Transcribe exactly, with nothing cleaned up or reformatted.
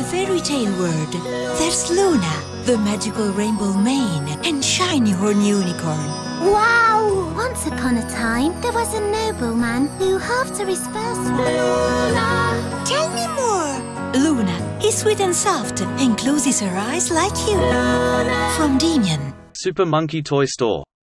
fairy tale world, there's Luna, the magical rainbow mane and shiny horn unicorn. Wow! Once upon a time, there was a nobleman who, after his first... Luna! Tell me more! Luna is sweet and soft and closes her eyes like you. Luna. From Damien. Supermonkey Toy Store.